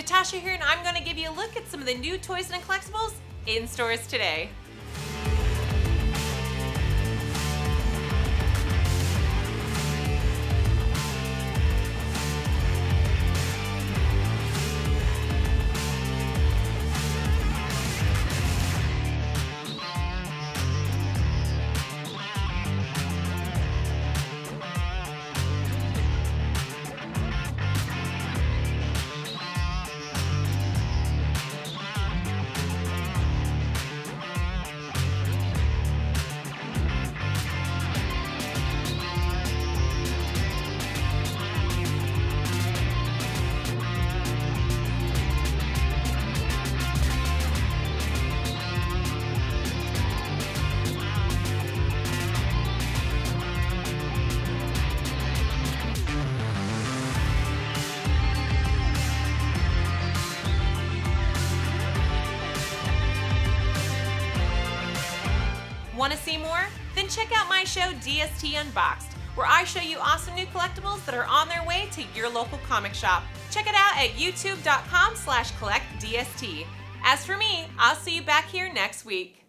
Natasha here, and I'm going to give you a look at some of the new toys and collectibles in stores today. Want to see more? Then check out my show DST Unboxed, where I show you awesome new collectibles that are on their way to your local comic shop. Check it out at youtube.com/collectdst. As for me, I'll see you back here next week.